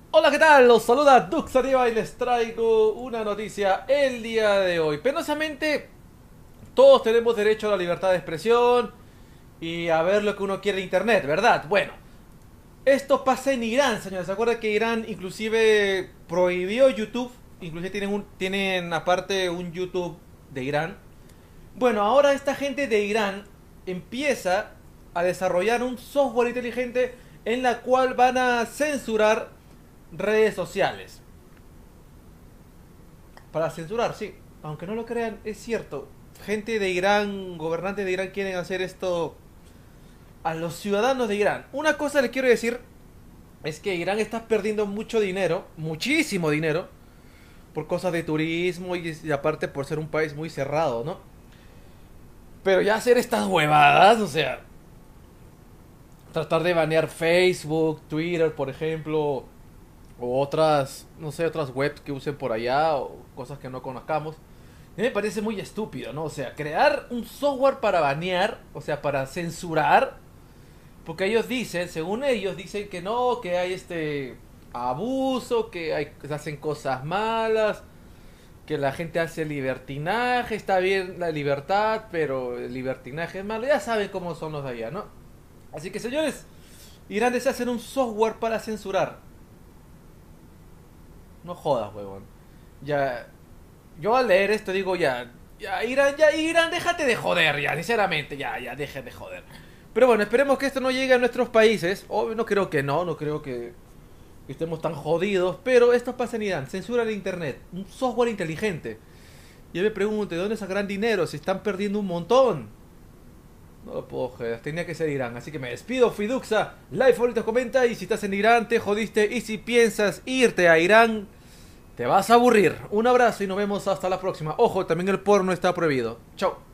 Hola, ¿qué tal? Los saluda Duxativa y les traigo una noticia el día de hoy. Penosamente, todos tenemos derecho a la libertad de expresión y a ver lo que uno quiere en internet, ¿verdad? Bueno, esto pasa en Irán, señores. ¿Se acuerdan que Irán inclusive prohibió YouTube? Inclusive tienen aparte un YouTube de Irán. Bueno, ahora esta gente de Irán empieza a desarrollar un software inteligente en la cual van a censurar redes sociales. Para censurar, sí. Aunque no lo crean, es cierto. Gente de Irán, gobernantes de Irán quieren hacer esto a los ciudadanos de Irán. Una cosa les quiero decir es que Irán está perdiendo mucho dinero, muchísimo dinero, por cosas de turismo y aparte por ser un país muy cerrado, ¿no? Pero ya hacer estas huevadas, o sea, tratar de banear Facebook, Twitter, por ejemplo, o otras, no sé, otras webs que usen por allá o cosas que no conozcamos. A mí me parece muy estúpido, ¿no? O sea, crear un software para banear, o sea, para censurar, porque ellos dicen, según ellos, dicen que no, que hay este abuso, que se hacen cosas malas, que la gente hace libertinaje, está bien la libertad, pero el libertinaje es malo, ya saben cómo son los de allá, ¿no? Así que señores, Irán desea hacer un software para censurar. No jodas, huevón. Ya, yo al leer esto digo ya, Irán, déjate de joder, ya, sinceramente, ya, deje de joder. Pero bueno, esperemos que esto no llegue a nuestros países. Obvio, no creo que no creo que estemos tan jodidos, pero esto pasa en Irán, censura el internet, un software inteligente. Yo me pregunto, ¿de dónde sacarán dinero? Se están perdiendo un montón. No lo puedo joder, tenía que ser Irán, así que me despido, Fiduxa. Like, favorito, comenta y si estás en Irán te jodiste y si piensas irte a Irán te vas a aburrir. Un abrazo y nos vemos hasta la próxima. Ojo, también el porno está prohibido. Chao.